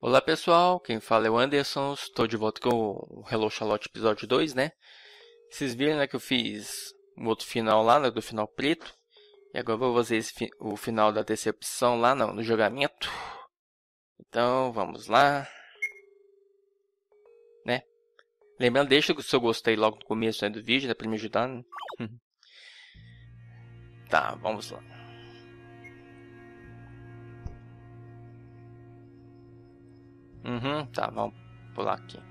Olá pessoal, quem fala é o Anderson, estou de volta com o Hello Charlotte episódio 2, né? Vocês viram, né, que eu fiz um outro final lá, né, do final preto. E agora eu vou fazer o final da terceira opção lá no jogamento. Então, vamos lá. Né? Lembrando, deixa o seu gostei logo no começo, né, do vídeo, né, para me ajudar, né? Tá, vamos lá. Tá, vamos pular aqui.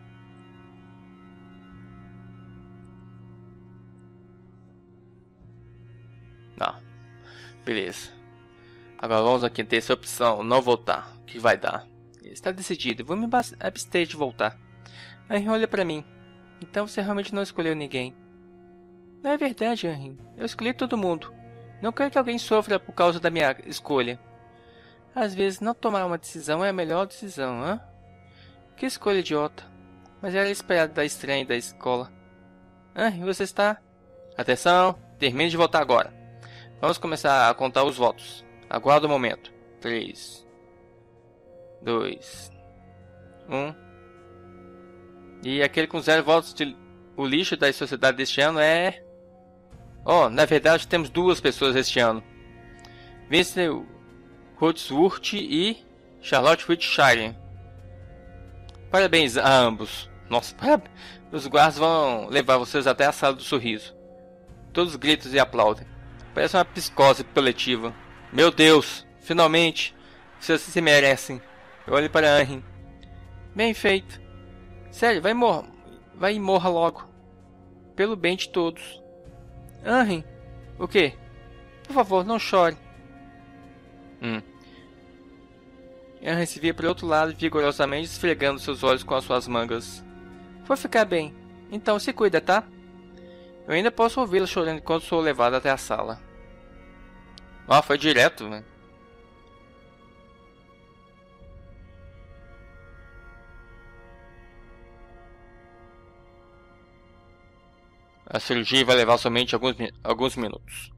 Não, beleza. Agora vamos aqui ter essa opção, não voltar. O que vai dar? Está decidido, vou me abster de voltar. Henry olha pra mim. Então você realmente não escolheu ninguém. Não é verdade, Henry. Eu escolhi todo mundo. Não quero que alguém sofra por causa da minha escolha. Às vezes não tomar uma decisão é a melhor decisão, hã? Que escolha idiota. Mas era esperado da estranha da escola. Henry, você está... Atenção, termine de votar agora. Vamos começar a contar os votos. Aguarda o momento. 3, 2, 1. E aquele com 0 votos, o lixo da sociedade deste ano é... Oh, na verdade temos 2 pessoas este ano. Vincent Wordsworth e Charlotte Whitshire. Parabéns a ambos. Nossa, parabéns. Os guardas vão levar vocês até a sala do sorriso. Todos gritam e aplaudem. Parece uma psicose coletiva. Meu Deus, finalmente. Vocês se merecem. Eu olho para Henry. Bem feito. Sério, vai e morra logo. Pelo bem de todos. Henry, o quê? Por favor, não chore. Henry se via para o outro lado, vigorosamente esfregando seus olhos com as suas mangas. Vou ficar bem. Então se cuida, tá? Eu ainda posso ouvi-la chorando enquanto sou levado até a sala. Ah, foi direto, né? A cirurgia vai levar somente alguns minutos.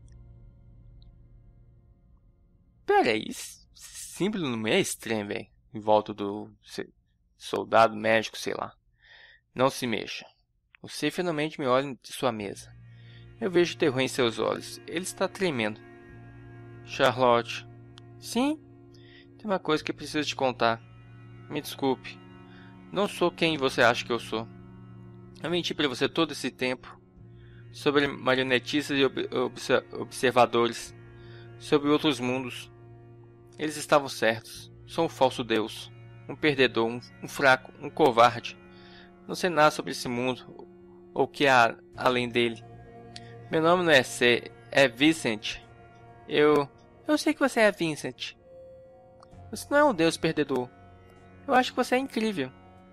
Pera aí, esse símbolo não é estranho, velho. Em volta do soldado, médico, sei lá. Não se mexa. Você finalmente me olha de sua mesa. Eu vejo terror em seus olhos. Ele está tremendo. Charlotte. Sim? Tem uma coisa que eu preciso te contar. Me desculpe. Não sou quem você acha que eu sou. Eu menti para você todo esse tempo. Sobre marionetistas e observadores. Sobre outros mundos. Eles estavam certos. Sou um falso deus. Um perdedor, um fraco, um covarde. Não sei nada sobre esse mundo. Ou o que há além dele. Meu nome não é C. É Vincent. Eu sei que você é Vincent. Você não é um deus perdedor. Eu acho que você é incrível.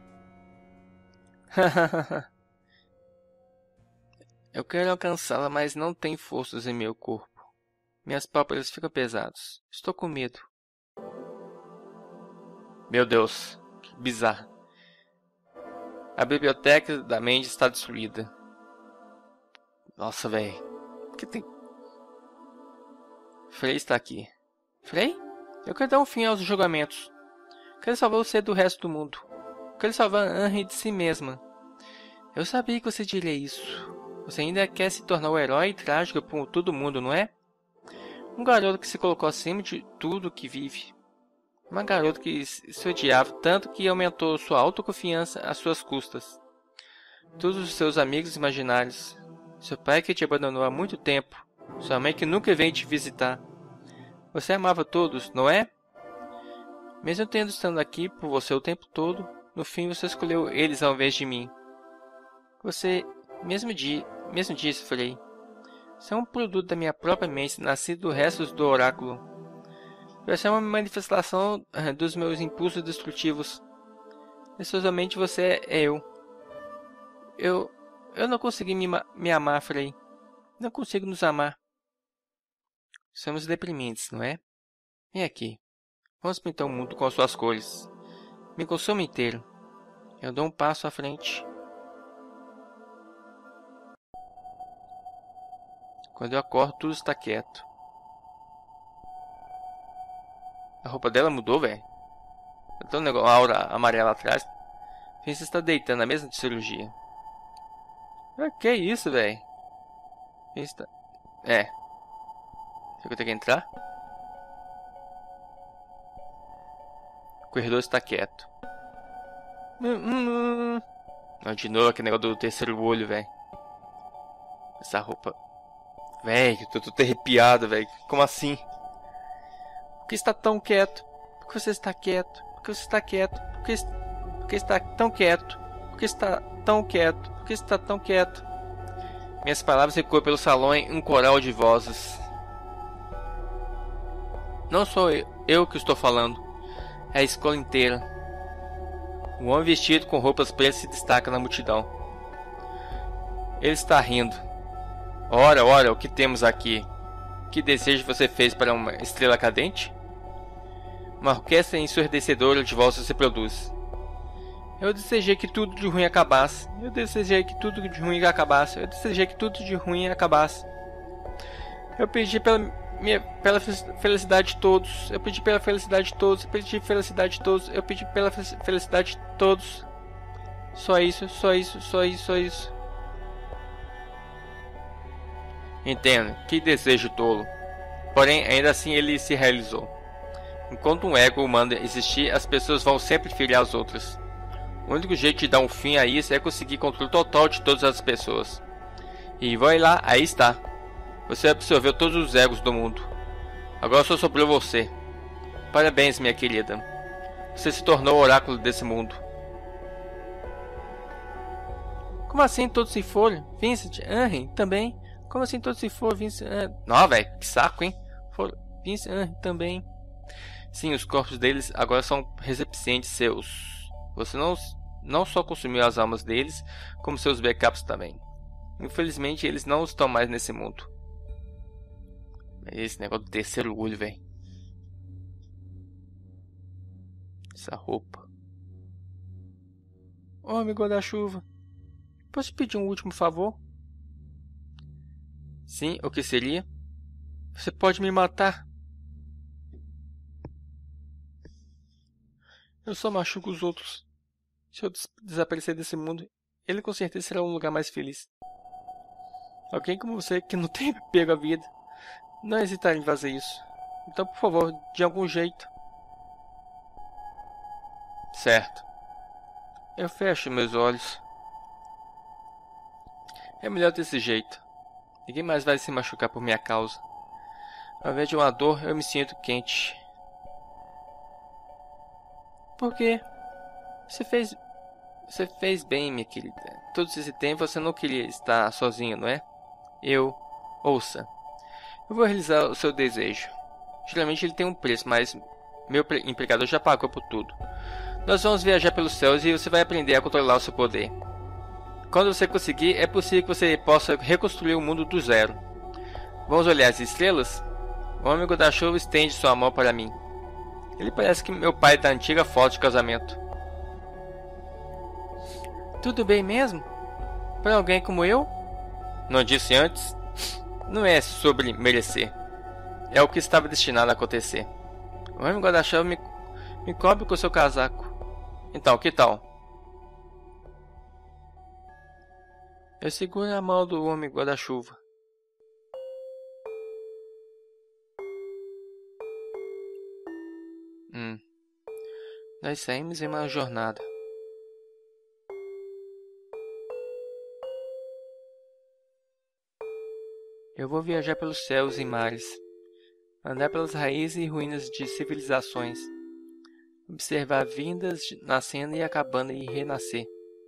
Eu quero alcançá-la, mas não tenho forças em meu corpo. Minhas pálpebras ficam pesadas. Estou com medo. Meu Deus, que bizarro. A biblioteca da Mandy está destruída. Nossa, velho. Que tem... Frey está aqui. Frey? Eu quero dar um fim aos julgamentos. Quero salvar você do resto do mundo. Quero salvar Henry de si mesma. Eu sabia que você diria isso. Você ainda quer se tornar o herói trágico por todo mundo, não é? Um garoto que se colocou acima de tudo que vive. Uma garota que se odiava tanto que aumentou sua autoconfiança às suas custas. Todos os seus amigos imaginários. Seu pai que te abandonou há muito tempo. Sua mãe que nunca veio te visitar. Você amava todos, não é? Mesmo tendo estado aqui por você o tempo todo, no fim você escolheu eles ao invés de mim. Você mesmo disse, Frey. Você é um produto da minha própria mente, nascido do resto do oráculo. Você é uma manifestação dos meus impulsos destrutivos. Necessariamente você é eu. Eu não consegui me amar, Frey. Não consigo nos amar. Somos deprimentes, não é? Vem aqui. Vamos pintar o mundo com as suas cores. Me consome inteiro. Eu dou um passo à frente. Quando eu acordo, tudo está quieto. A roupa dela mudou, velho. Tem um negócio, uma aura amarela atrás. Você está deitando na mesa de cirurgia. Que isso, velho? Está... É. Será que eu tenho que entrar? O corredor está quieto. De novo aquele negócio do terceiro olho, velho. Essa roupa. Velho, eu tô todo arrepiado, velho. Como assim? Por que está tão quieto? Por que você está quieto? Por que você está quieto? Por que está tão quieto? Por que está tão quieto? Por que está tão quieto? Minhas palavras ecoam pelo salão em um coral de vozes. Não sou eu que estou falando. É a escola inteira. Um homem vestido com roupas pretas se destaca na multidão. Ele está rindo. Ora, ora, o que temos aqui? Que desejo você fez para uma estrela cadente? Uma orquestra ensurdecedora de vozes se produz. Eu desejei que tudo de ruim acabasse. Eu desejei que tudo de ruim acabasse. Eu desejei que tudo de ruim acabasse. Eu pedi pela felicidade de todos. Eu pedi pela felicidade de todos. Eu pedi felicidade de todos. Eu pedi pela felicidade de todos. Só isso, só isso, só isso, só isso. Entendo, que desejo tolo. Porém, ainda assim ele se realizou. Enquanto um ego humano existir, as pessoas vão sempre ferir as outras. O único jeito de dar um fim a isso é conseguir controle total de todas as pessoas. E vai lá, aí está. Você absorveu todos os egos do mundo. Agora só sobrou você. Parabéns, minha querida. Você se tornou o oráculo desse mundo. Como assim todos se foram? Vincent, Henry, também. Como assim todos se foram? Vincent, não, velho, que saco, hein? Vincent, Henry, também. Sim, os corpos deles agora são recipientes seus. Você não só consumiu as almas deles, como seus backups também. Infelizmente, eles não estão mais nesse mundo. Esse negócio do terceiro olho, velho. Essa roupa. Homem guarda-chuva. Posso pedir um último favor? Sim, o que seria? Você pode me matar. Eu só machuco os outros. Se eu desaparecer desse mundo, ele com certeza será um lugar mais feliz. Alguém como você que não tem pego a vida, não hesitar em fazer isso. Então, por favor, de algum jeito. Certo. Eu fecho meus olhos. É melhor desse jeito. Ninguém mais vai se machucar por minha causa. Ao invés de uma dor, eu me sinto quente. Por quê? Você fez bem, minha querida. Todo esse tempo você não queria estar sozinha, não é? Ouça. Eu vou realizar o seu desejo. Geralmente ele tem um preço, mas meu empregador já pagou por tudo. Nós vamos viajar pelos céus e você vai aprender a controlar o seu poder. Quando você conseguir, é possível que você possa reconstruir o mundo do zero. Vamos olhar as estrelas? O homem guarda-chuva estende sua mão para mim. Ele parece que meu pai da antiga foto de casamento. Tudo bem mesmo? Para alguém como eu? Não disse antes? Não é sobre merecer. É o que estava destinado a acontecer. O homem guarda-chuva me cobre com seu casaco. Então, que tal? Eu seguro a mão do homem guarda-chuva. Nós saímos em uma jornada. Eu vou viajar pelos céus e mares, andar pelas raízes e ruínas de civilizações, observar vindas nascendo e acabando e renascer.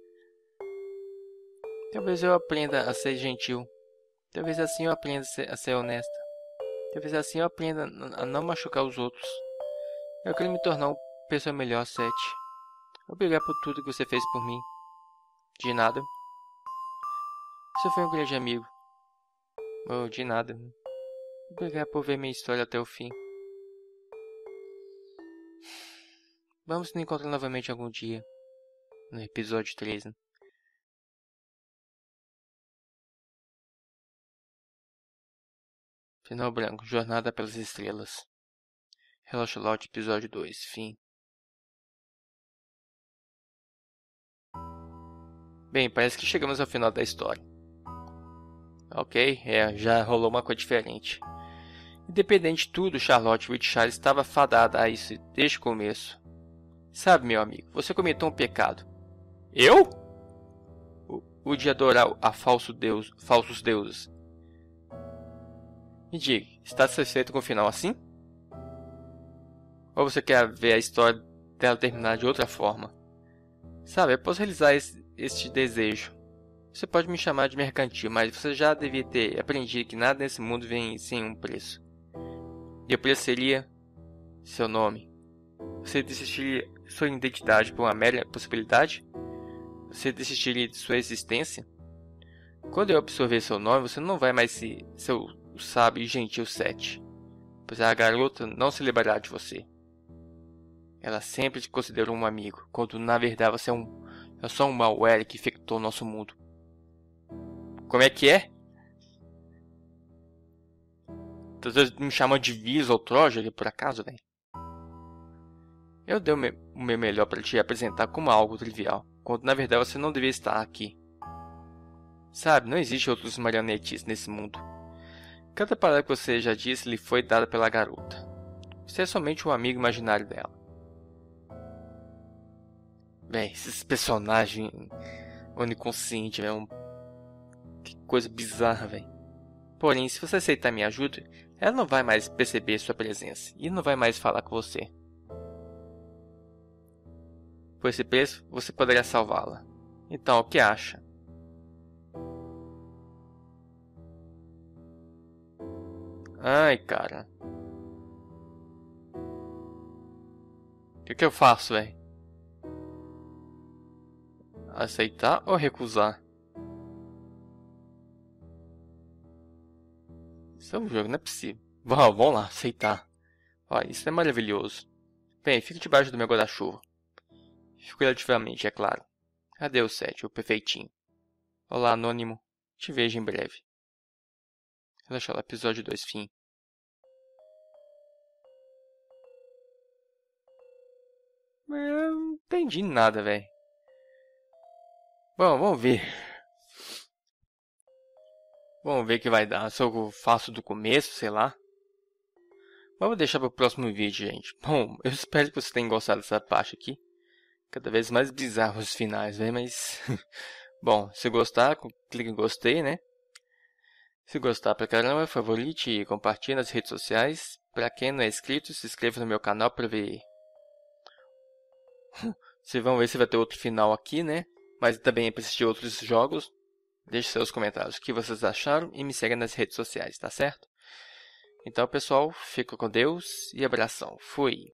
Talvez eu aprenda a ser gentil. Talvez assim eu aprenda a ser honesta. Talvez assim eu aprenda a não machucar os outros. Eu quero me tornar uma pessoa melhor, Seth. Obrigado por tudo que você fez por mim. De nada. Você foi um grande amigo. Oh, de nada. Obrigado por ver minha história até o fim. Vamos nos encontrar novamente algum dia. No episódio 3, né? Final branco. Jornada pelas estrelas. Hello Charlotte, episódio 2. Fim. Bem, parece que chegamos ao final da história. Ok, já rolou uma coisa diferente. Independente de tudo, Charlotte Whitshire estava fadada a isso desde o começo. Sabe, meu amigo, você cometeu um pecado. Eu? O de adorar a falsos deuses. Me diga, está satisfeito com o final assim? Ou você quer ver a história dela terminar de outra forma? Sabe, eu posso realizar este desejo. Você pode me chamar de mercantil, mas você já devia ter aprendido que nada nesse mundo vem sem um preço. E o preço seria seu nome. Você desistiria de sua identidade por uma mera possibilidade? Você desistiria de sua existência? Quando eu absorver seu nome, você não vai mais ser seu sábio e gentil Sete, pois a garota não se lembrará de você. Ela sempre te considerou um amigo, quando na verdade você é só um malware que infectou nosso mundo. Como é que é? Vocês me chamam de vírus ou Trojan por acaso, velho? Eu dei o meu melhor para te apresentar como algo trivial, quando na verdade você não deveria estar aqui. Sabe, não existe outros marionetes nesse mundo. Cada palavra que você já disse lhe foi dada pela garota. Você é somente um amigo imaginário dela. Véi, esses personagens oniconscientes, velho. Que coisa bizarra, velho. Porém, se você aceitar minha ajuda, ela não vai mais perceber sua presença e não vai mais falar com você. Por esse preço, você poderia salvá-la. Então, o que acha? Ai, cara. O que eu faço, velho? Aceitar ou recusar? Isso é um jogo, não é possível. Vamos lá, aceitar. Olha, isso é maravilhoso. Bem, fique debaixo do meu guarda-chuva. Figurativamente, é claro. Adeus, Sete, o perfeitinho. Olá, anônimo. Te vejo em breve. Relaxa lá, episódio 2, fim. Eu não entendi nada, velho. Bom, vamos ver. Vamos ver o que vai dar. Se eu faço do começo, sei lá. Vamos deixar para o próximo vídeo, gente. Bom, eu espero que você tenha gostado dessa parte aqui. Cada vez mais bizarros os finais, velho, mas... Bom, se gostar, clique em gostei, né? Se gostar pra caramba, favorite e compartilhe nas redes sociais. Pra quem não é inscrito, se inscreva no meu canal pra ver... Vocês vão ver se vai ter outro final aqui, né? Mas também é pra assistir outros jogos. Deixe seus comentários o que vocês acharam e me siga nas redes sociais, tá certo? Então, pessoal, fica com Deus e abração. Fui!